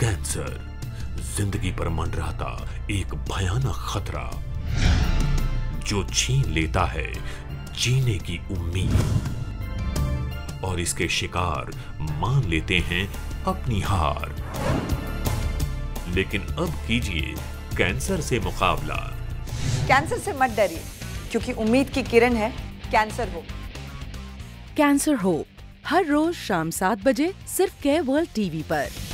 Cancer जिंदगी पर मंडराता एक भयानक खतरा जो छीन लेता है जीने की उम्मीद, और इसके शिकार मान लेते हैं अपनी हार। लेकिन अब कीजिए कैंसर से मुकाबला। कैंसर से मत डरिए, क्योंकि उम्मीद की किरण है कैंसर होप। कैंसर होप हर रोज शाम 7 बजे सिर्फ केयर वर्ल्ड टीवी पर।